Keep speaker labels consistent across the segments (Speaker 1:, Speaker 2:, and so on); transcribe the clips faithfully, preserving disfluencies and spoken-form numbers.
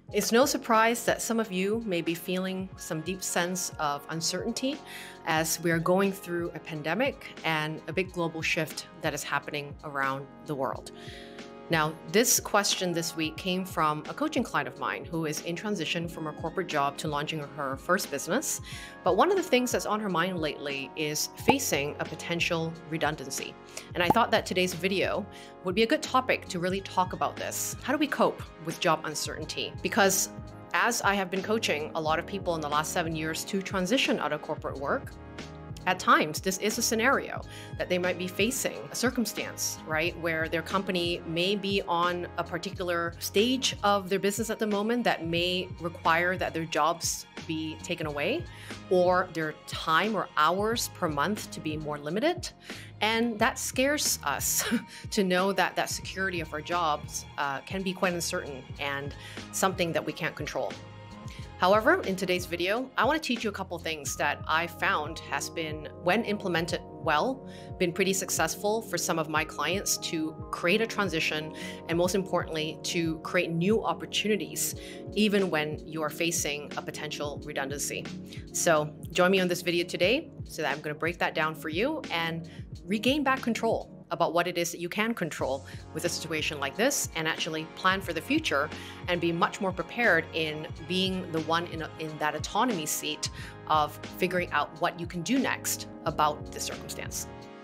Speaker 1: It's no surprise that some of you may be feeling some deep sense of uncertainty as we are going through a pandemic and a big global shift that is happening around the world. Now, this question this week came from a coaching client of mine who is in transition from her corporate job to launching her first business. But one of the things that's on her mind lately is facing a potential redundancy. And I thought that today's video would be a good topic to really talk about this. How do we cope with job uncertainty? Because as I have been coaching a lot of people in the last seven years to transition out of corporate work, at times, this is a scenario that they might be facing, a circumstance, right, where their company may be on a particular stage of their business at the moment that may require that their jobs be taken away, or their time or hours per month to be more limited. And that scares us to know that that security of our jobs uh, can be quite uncertain and something that we can't control. However, in today's video, I want to teach you a couple things that I found has been, when implemented well, been pretty successful for some of my clients to create a transition and, most importantly, to create new opportunities, even when you are facing a potential redundancy. So join me on this video today so that I'm going to break that down for you and regain back control about what it is that you can control with a situation like this, and actually plan for the future and be much more prepared in being the one in, a, in that autonomy seat of figuring out what you can do next about the circumstance.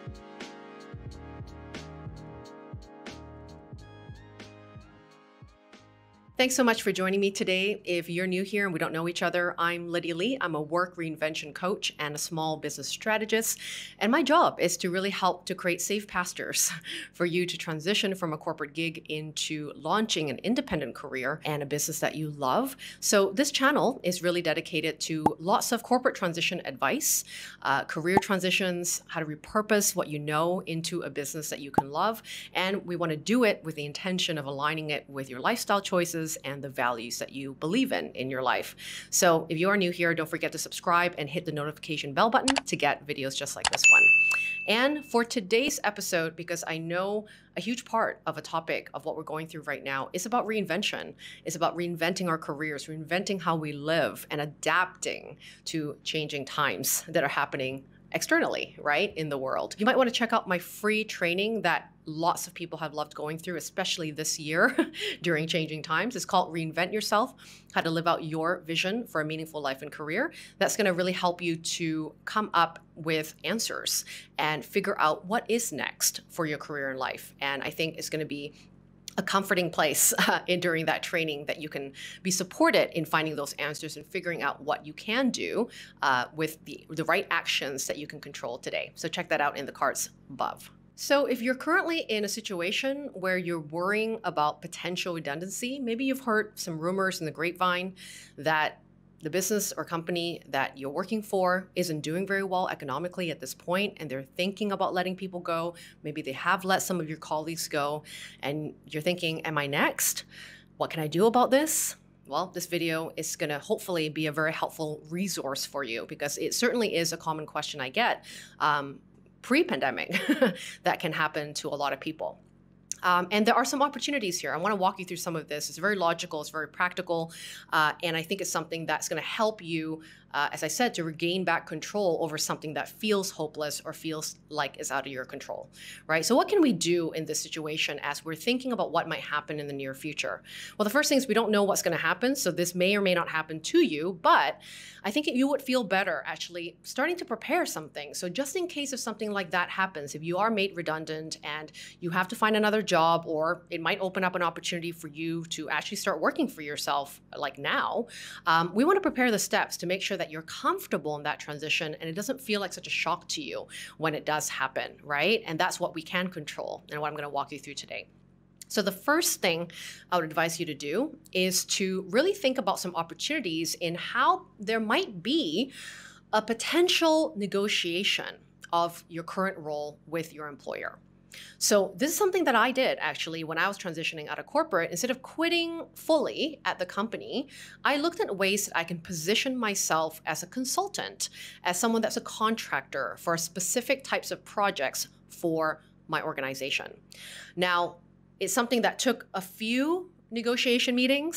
Speaker 1: Thanks so much for joining me today. If you're new here and we don't know each other, I'm Lydia Lee. I'm a work reinvention coach and a small business strategist. And my job is to really help to create safe pastures for you to transition from a corporate gig into launching an independent career and a business that you love. So this channel is really dedicated to lots of corporate transition advice, uh, career transitions, how to repurpose what you know into a business that you can love. And we want to do it with the intention of aligning it with your lifestyle choices and the values that you believe in in your life. So if you are new here, don't forget to subscribe and hit the notification bell button to get videos just like this one. And for today's episode, because I know a huge part of a topic of what we're going through right now is about reinvention. It's about reinventing our careers, reinventing how we live, and adapting to changing times that are happening externally, right, in the world. You might want to check out my free training that lots of people have loved going through, especially this year during changing times. It's called Reinvent Yourself, How to Live Out Your Vision for a Meaningful Life and Career. That's going to really help you to come up with answers and figure out what is next for your career and life. And I think it's going to be a comforting place uh, in, during that training that you can be supported in finding those answers and figuring out what you can do uh, with the, the right actions that you can control today. So check that out in the cards above. So if you're currently in a situation where you're worrying about potential redundancy, maybe you've heard some rumors in the grapevine that the business or company that you're working for isn't doing very well economically at this point, and they're thinking about letting people go. Maybe they have let some of your colleagues go, and you're thinking, am I next? What can I do about this? Well, this video is going to hopefully be a very helpful resource for you, because it certainly is a common question I get um, pre-pandemic that can happen to a lot of people. Um, and there are some opportunities here. I want to walk you through some of this. It's very logical, it's very practical, uh, and I think it's something that's going to help you, uh, as I said, to regain back control over something that feels hopeless or feels like is out of your control, right? So what can we do in this situation as we're thinking about what might happen in the near future? Well, the first thing is we don't know what's going to happen, so this may or may not happen to you, but I think you would feel better actually starting to prepare something. So just in case if something like that happens, if you are made redundant and you have to find another job, or it might open up an opportunity for you to actually start working for yourself like now, um, we want to prepare the steps to make sure that you're comfortable in that transition and it doesn't feel like such a shock to you when it does happen, right? And that's what we can control and what I'm going to walk you through today. So the first thing I would advise you to do is to really think about some opportunities in how there might be a potential negotiation of your current role with your employer. So this is something that I did actually when I was transitioning out of corporate. Instead of quitting fully at the company, I looked at ways that I can position myself as a consultant, as someone that's a contractor for specific types of projects for my organization. Now, it's something that took a few negotiation meetings,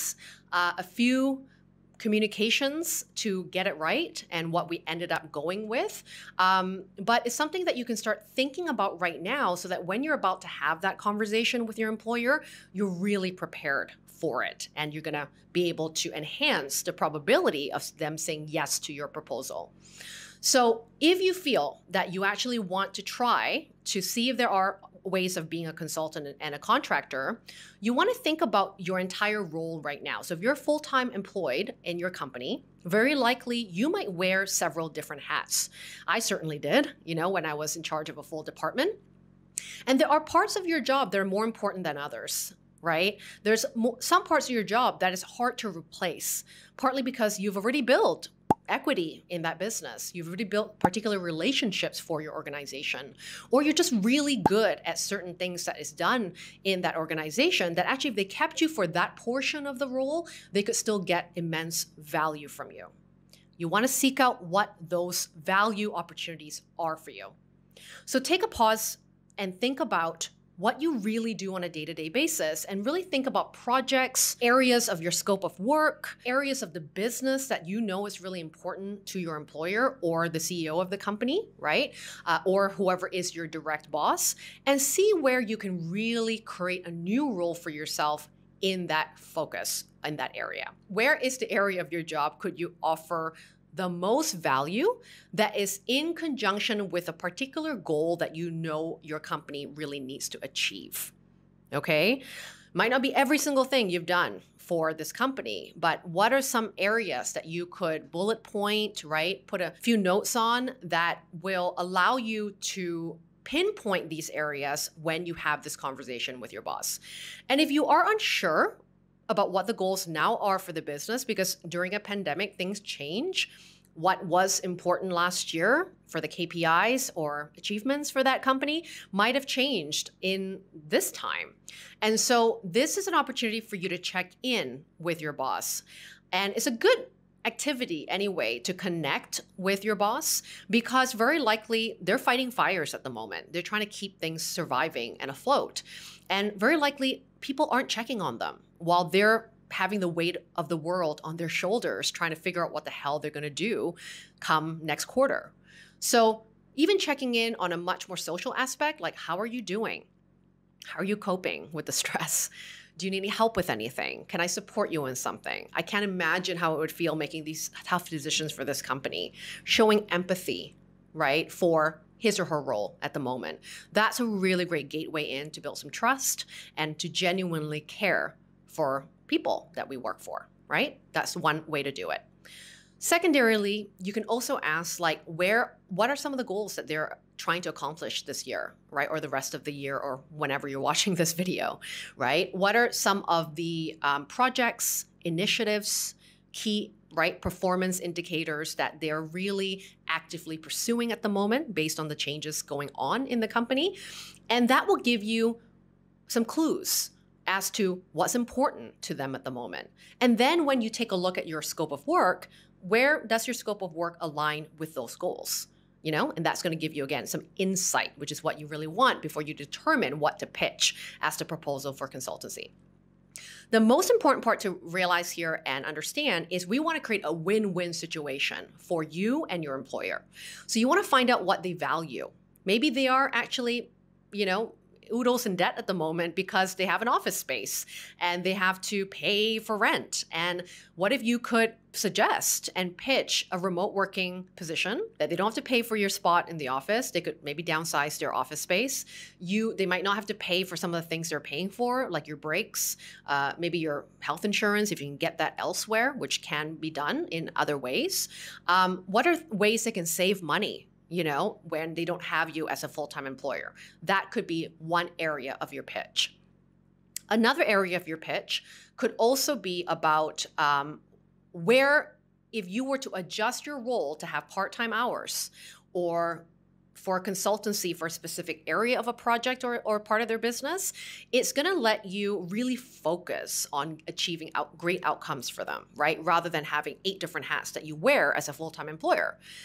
Speaker 1: uh, a few communications to get it right and what we ended up going with. Um, but it's something that you can start thinking about right now so that when you're about to have that conversation with your employer, you're really prepared for it. And you're going to be able to enhance the probability of them saying yes to your proposal. So if you feel that you actually want to try to see if there are ways of being a consultant and a contractor, you want to think about your entire role right now. So if you're full-time employed in your company, very likely you might wear several different hats. I certainly did, you know, when I was in charge of a full department. And there are parts of your job that are more important than others, right? There's mo- some parts of your job that is hard to replace, partly because you've already built equity in that business. You've already built particular relationships for your organization, or you're just really good at certain things that is done in that organization that actually if they kept you for that portion of the role, they could still get immense value from you. You want to seek out what those value opportunities are for you. So take a pause and think about what you really do on a day-to-day basis, and really think about projects, areas of your scope of work, areas of the business that you know is really important to your employer or the C E O of the company, right? Uh, or whoever is your direct boss, and see where you can really create a new role for yourself in that focus, in that area. Where is the area of your job could you offer the most value that is in conjunction with a particular goal that you know your company really needs to achieve, okay? Might not be every single thing you've done for this company, but what are some areas that you could bullet point, right? Put a few notes on that will allow you to pinpoint these areas when you have this conversation with your boss. And if you are unsure about what the goals now are for the business, because during a pandemic, things change. What was important last year for the K P Is or achievements for that company might have changed in this time. And so this is an opportunity for you to check in with your boss. And it's a good activity anyway to connect with your boss, because very likely they're fighting fires at the moment. They're trying to keep things surviving and afloat. And very likely people aren't checking on them while they're having the weight of the world on their shoulders, trying to figure out what the hell they're going to do come next quarter. So even checking in on a much more social aspect, like how are you doing? How are you coping with the stress? Do you need any help with anything? Can I support you in something? I can't imagine how it would feel making these tough decisions for this company. Showing empathy, right, for his or her role at the moment. That's a really great gateway in to build some trust and to genuinely care for people that we work for, right? That's one way to do it. Secondarily, you can also ask, like, where, what are some of the goals that they're trying to accomplish this year, right? Or the rest of the year, or whenever you're watching this video, right? What are some of the um, projects, initiatives, key, right, performance indicators that they're really actively pursuing at the moment based on the changes going on in the company? And that will give you some clues as to what's important to them at the moment. And then when you take a look at your scope of work, where does your scope of work align with those goals? You know, and that's going to give you, again, some insight, which is what you really want before you determine what to pitch as the proposal for consultancy. The most important part to realize here and understand is we want to create a win-win situation for you and your employer. So you want to find out what they value. Maybe they are actually, you know, oodles in debt at the moment because they have an office space and they have to pay for rent. And what if you could suggest and pitch a remote working position that they don't have to pay for your spot in the office? They could maybe downsize their office space. You, they might not have to pay for some of the things they're paying for, like your breaks, uh, maybe your health insurance, if you can get that elsewhere, which can be done in other ways. Um, what are ways they can save money, you know, when they don't have you as a full-time employer? That could be one area of your pitch. Another area of your pitch could also be about um, where, if you were to adjust your role to have part-time hours, or for a consultancy for a specific area of a project or, or part of their business, it's going to let you really focus on achieving out great outcomes for them, right? Rather than having eight different hats that you wear as a full-time employer.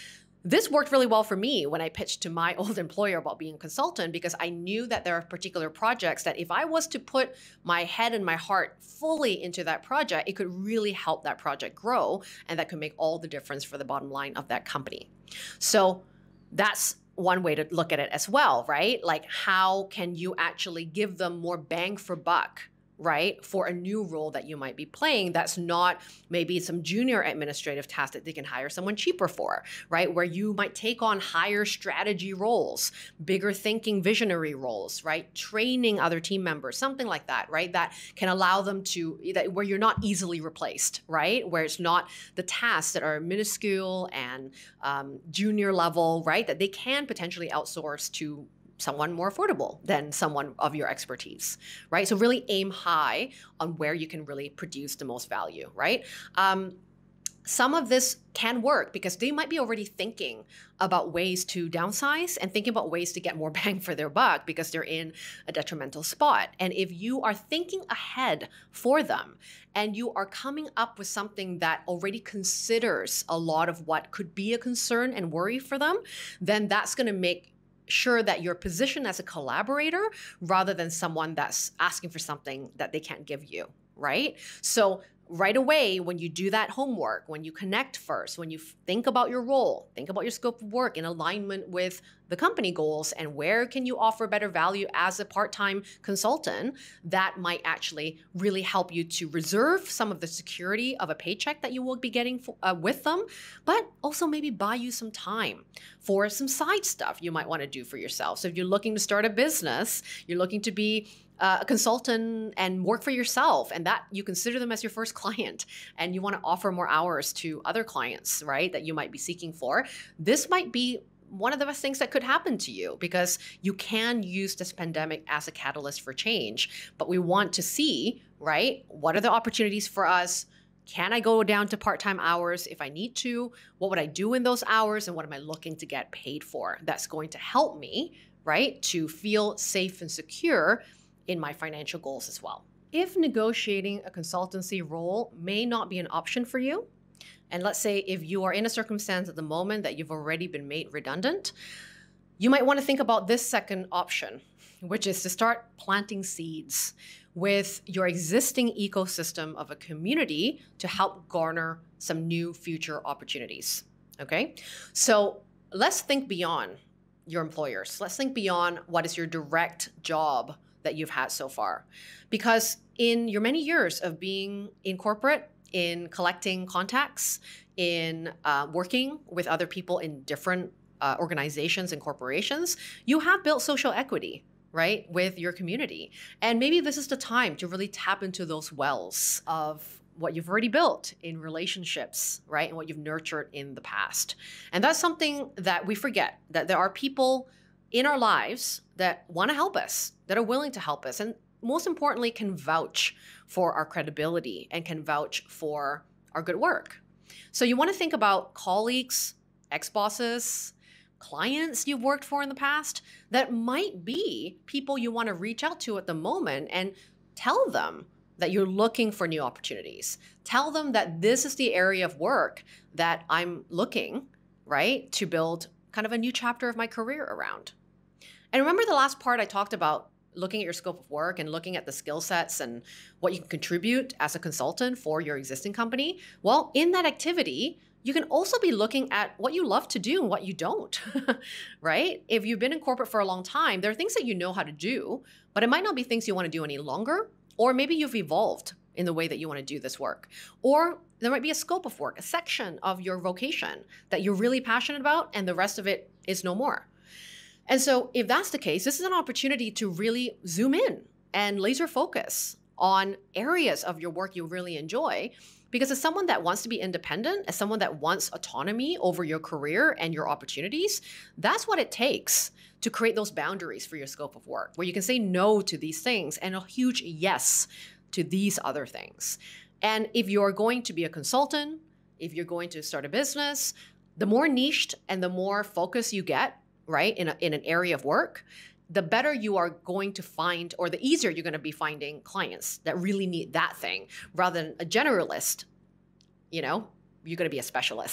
Speaker 1: This worked really well for me when I pitched to my old employer about being a consultant, because I knew that there are particular projects that if I was to put my head and my heart fully into that project, it could really help that project grow, and that could make all the difference for the bottom line of that company. So that's one way to look at it as well, right? Like, how can you actually give them more bang for buck, right, for a new role that you might be playing that's not maybe some junior administrative task that they can hire someone cheaper for, right, where you might take on higher strategy roles, bigger thinking visionary roles, right, training other team members, something like that, right, that can allow them to, that where you're not easily replaced, right, where it's not the tasks that are minuscule and um, junior level, right, that they can potentially outsource to someone more affordable than someone of your expertise, right? So really aim high on where you can really produce the most value, right? Um, some of this can work because they might be already thinking about ways to downsize and thinking about ways to get more bang for their buck because they're in a detrimental spot. And if you are thinking ahead for them and you are coming up with something that already considers a lot of what could be a concern and worry for them, then that's going to make sure that you're positioned as a collaborator rather than someone that's asking for something that they can't give you, right? So right away, when you do that homework, when you connect first, when you think about your role, think about your scope of work in alignment with the company goals and where can you offer better value as a part-time consultant, that might actually really help you to reserve some of the security of a paycheck that you will be getting for, uh, with them, but also maybe buy you some time for some side stuff you might want to do for yourself. So if you're looking to start a business, you're looking to be Uh, a consultant and work for yourself, and that you consider them as your first client, and you want to offer more hours to other clients, right, that you might be seeking for, this might be one of the best things that could happen to you, because you can use this pandemic as a catalyst for change. But we want to see, right, what are the opportunities for us? Can I go down to part-time hours if I need to? What would I do in those hours, and what am I looking to get paid for? That's going to help me, right, to feel safe and secure in my financial goals as well. If negotiating a consultancy role may not be an option for you, and let's say if you are in a circumstance at the moment that you've already been made redundant, you might want to think about this second option, which is to start planting seeds with your existing ecosystem of a community to help garner some new future opportunities, okay? So let's think beyond your employers. Let's think beyond what is your direct job that you've had so far. Because in your many years of being in corporate, in collecting contacts, in uh, working with other people in different uh, organizations and corporations, you have built social equity, right, with your community. And maybe this is the time to really tap into those wells of what you've already built in relationships, right, and what you've nurtured in the past. And that's something that we forget, that there are people in our lives that want to help us, that are willing to help us, and most importantly, can vouch for our credibility and can vouch for our good work. So you want to think about colleagues, ex-bosses, clients you've worked for in the past that might be people you want to reach out to at the moment and tell them that you're looking for new opportunities. Tell them that this is the area of work that I'm looking, right, to build kind of a new chapter of my career around. And remember the last part I talked about looking at your scope of work and looking at the skill sets and what you can contribute as a consultant for your existing company? Well, in that activity, you can also be looking at what you love to do and what you don't, right? If you've been in corporate for a long time, there are things that you know how to do, but it might not be things you want to do any longer, or maybe you've evolved in the way that you want to do this work. Or there might be a scope of work, a section of your vocation that you're really passionate about, and the rest of it is no more. And so if that's the case, this is an opportunity to really zoom in and laser focus on areas of your work you really enjoy. Because as someone that wants to be independent, as someone that wants autonomy over your career and your opportunities, that's what it takes to create those boundaries for your scope of work, where you can say no to these things and a huge yes to these other things. And if you're going to be a consultant, if you're going to start a business, the more niched and the more focus you get, right, in, a, in an area of work, the better you are going to find, or the easier you're going to be finding clients that really need that thing, rather than a generalist. You know, you're going to be a specialist,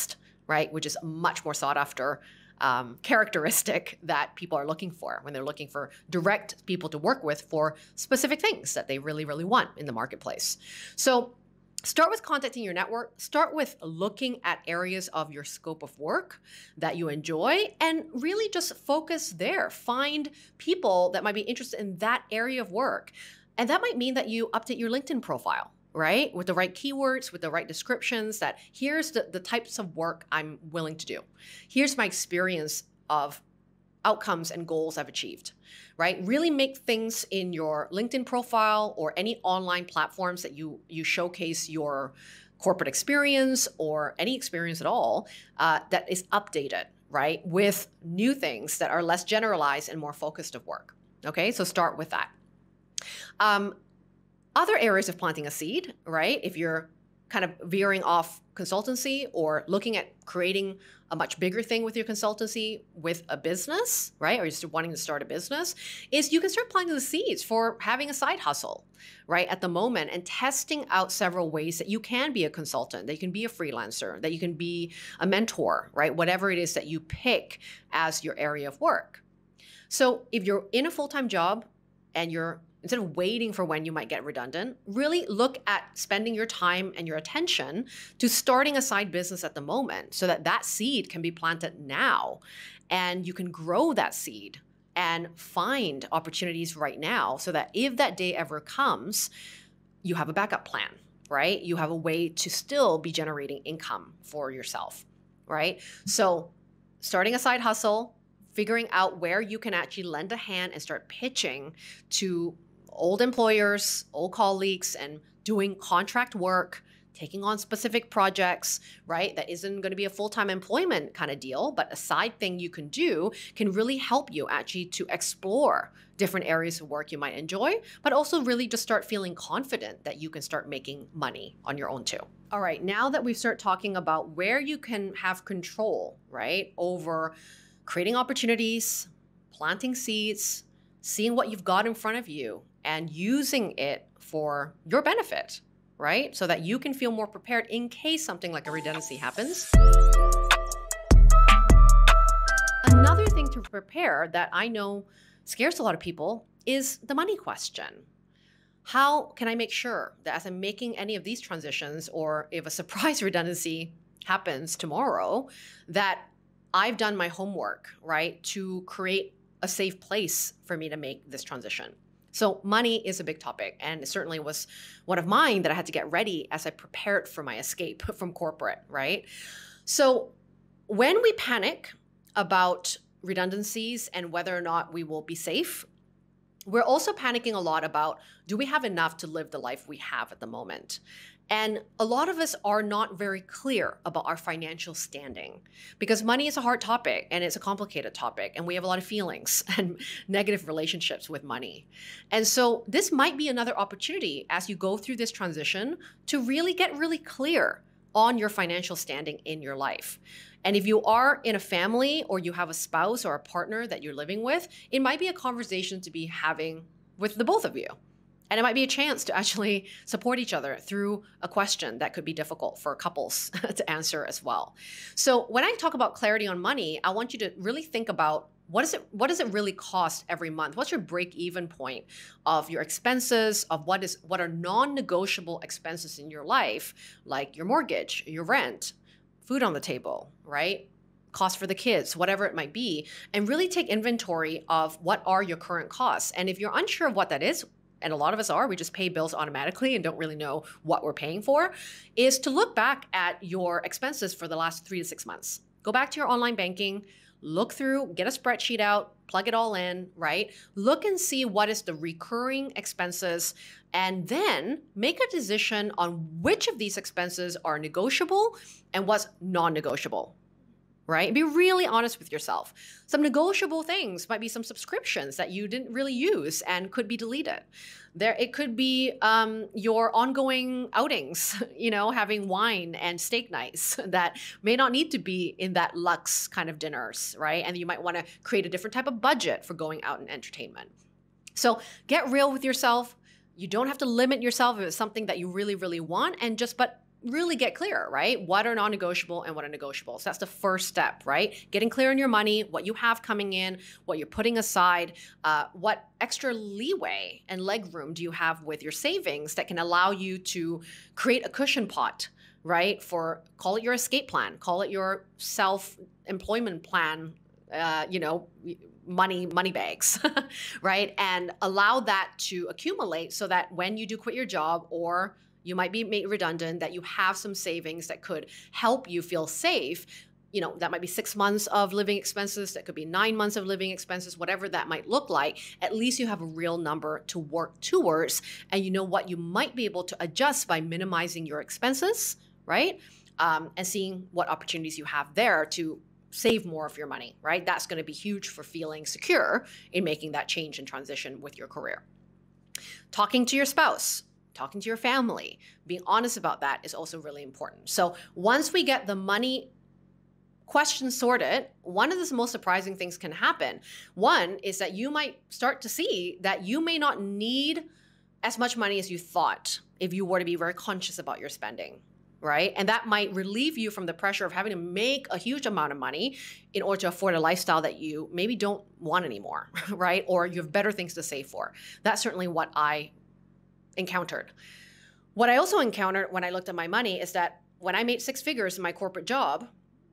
Speaker 1: right? Which is a much more sought after um, characteristic that people are looking for when they're looking for direct people to work with for specific things that they really, really want in the marketplace. So start with contacting your network. Start with looking at areas of your scope of work that you enjoy and really just focus there. Find people that might be interested in that area of work. And that might mean that you update your LinkedIn profile, right? With the right keywords, with the right descriptions, that here's the, the types of work I'm willing to do. Here's my experience of outcomes and goals I've achieved, right? Really make things in your LinkedIn profile or any online platforms that you, you showcase your corporate experience or any experience at all uh, that is updated, right? With new things that are less generalized and more focused of work. Okay, so start with that. Um, Other areas of planting a seed, right? If you're kind of veering off consultancy or looking at creating a much bigger thing with your consultancy with a business, right? Or you're just wanting to start a business, is you can start planting the seeds for having a side hustle, right? At the moment, and testing out several ways that you can be a consultant, that you can be a freelancer, that you can be a mentor, right? Whatever it is that you pick as your area of work. So if you're in a full-time job and you're instead of waiting for when you might get redundant, really look at spending your time and your attention to starting a side business at the moment so that that seed can be planted now and you can grow that seed and find opportunities right now so that if that day ever comes, you have a backup plan, right? You have a way to still be generating income for yourself, right? So starting a side hustle, figuring out where you can actually lend a hand and start pitching to old employers, old colleagues, and doing contract work, taking on specific projects, right? That isn't going to be a full-time employment kind of deal, but a side thing you can do can really help you actually to explore different areas of work you might enjoy, but also really just start feeling confident that you can start making money on your own too. All right, now that we've started talking about where you can have control, right, over creating opportunities, planting seeds, seeing what you've got in front of you, and using it for your benefit, right? So that you can feel more prepared in case something like a redundancy happens. Another thing to prepare that I know scares a lot of people is the money question. How can I make sure that as I'm making any of these transitions, or if a surprise redundancy happens tomorrow, that I've done my homework, right, to create a safe place for me to make this transition? So money is a big topic, and it certainly was one of mine that I had to get ready as I prepared for my escape from corporate, right? So when we panic about redundancies and whether or not we will be safe, we're also panicking a lot about, do we have enough to live the life we have at the moment? And a lot of us are not very clear about our financial standing because money is a hard topic and it's a complicated topic, and we have a lot of feelings and negative relationships with money. And so this might be another opportunity as you go through this transition to really get really clear on your financial standing in your life. And if you are in a family or you have a spouse or a partner that you're living with, it might be a conversation to be having with the both of you. And it might be a chance to actually support each other through a question that could be difficult for couples to answer as well. So when I talk about clarity on money, I want you to really think about what is it, what does it really cost every month? What's your break-even point of your expenses, of what is what are non-negotiable expenses in your life, like your mortgage, your rent, food on the table, right? Cost for the kids, whatever it might be, and really take inventory of what are your current costs. And if you're unsure of what that is, and a lot of us are, we just pay bills automatically and don't really know what we're paying for, is to look back at your expenses for the last three to six months. Go back to your online banking, look through, get a spreadsheet out, plug it all in, right? Look and see what is the recurring expenses, and then make a decision on which of these expenses are negotiable and what's non-negotiable. Right? Be really honest with yourself. Some negotiable things might be some subscriptions that you didn't really use and could be deleted. There, it could be um, your ongoing outings, you know, having wine and steak nights that may not need to be in that luxe kind of dinners, right? And you might want to create a different type of budget for going out and entertainment. So get real with yourself. You don't have to limit yourself if it's something that you really, really want, and just, but really get clear, right? What are non-negotiable and what are negotiable. So that's the first step, right? Getting clear on your money, what you have coming in, what you're putting aside, uh, what extra leeway and leg room do you have with your savings that can allow you to create a cushion pot, right? For, call it your escape plan, call it your self-employment plan, uh, you know, money, money bags, right? And allow that to accumulate so that when you do quit your job, or you might be made redundant, that you have some savings that could help you feel safe. You know, that might be six months of living expenses. That could be nine months of living expenses, whatever that might look like. At least you have a real number to work towards, and you know what you might be able to adjust by minimizing your expenses, right? Um, and seeing what opportunities you have there to save more of your money, right? That's going to be huge for feeling secure in making that change and transition with your career. Talking to your spouse, talking to your family, being honest about that is also really important. So once we get the money question sorted, one of the most surprising things can happen. One is that you might start to see that you may not need as much money as you thought if you were to be very conscious about your spending, right? And that might relieve you from the pressure of having to make a huge amount of money in order to afford a lifestyle that you maybe don't want anymore, right? Or you have better things to save for. That's certainly what I encountered. What I also encountered when I looked at my money is that when I made six figures in my corporate job,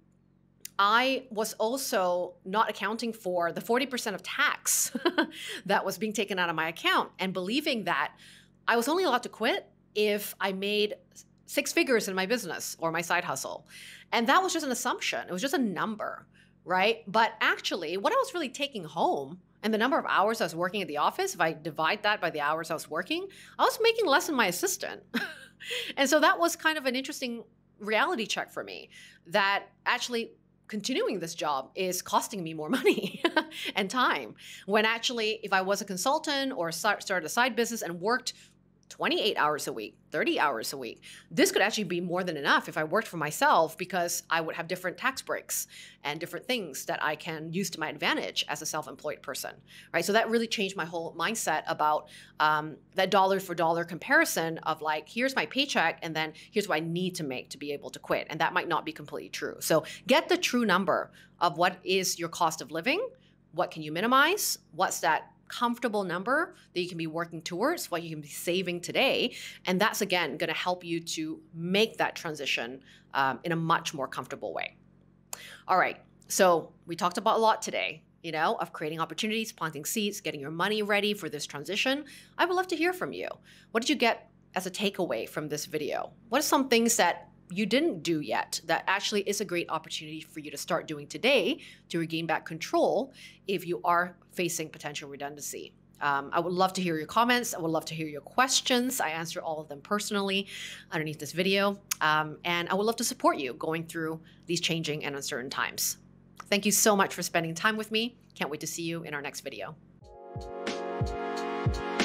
Speaker 1: I was also not accounting for the forty percent of tax that was being taken out of my account, and believing that I was only allowed to quit if I made six figures in my business or my side hustle. And that was just an assumption. It was just a number, right? But actually, what I was really taking home, and the number of hours I was working at the office, if I divide that by the hours I was working, I was making less than my assistant. And so that was kind of an interesting reality check for me, that actually continuing this job is costing me more money and time. When actually, if I was a consultant or started a side business and worked twenty-eight hours a week, thirty hours a week, this could actually be more than enough if I worked for myself, because I would have different tax breaks and different things that I can use to my advantage as a self-employed person, right? So that really changed my whole mindset about um, that dollar for dollar comparison of like, here's my paycheck, and then here's what I need to make to be able to quit. And that might not be completely true. So get the true number of what is your cost of living, what can you minimize, what's that comfortable number that you can be working towards, what you can be saving today. And that's, again, going to help you to make that transition um, in a much more comfortable way. All right. So we talked about a lot today, you know, of creating opportunities, planting seeds, getting your money ready for this transition. I would love to hear from you. What did you get as a takeaway from this video? What are some things that you didn't do yet that actually is a great opportunity for you to start doing today to regain back control if you are facing potential redundancy? Um, I would love to hear your comments. I would love to hear your questions. I answer all of them personally underneath this video. Um, and I would love to support you going through these changing and uncertain times. Thank you so much for spending time with me. Can't wait to see you in our next video.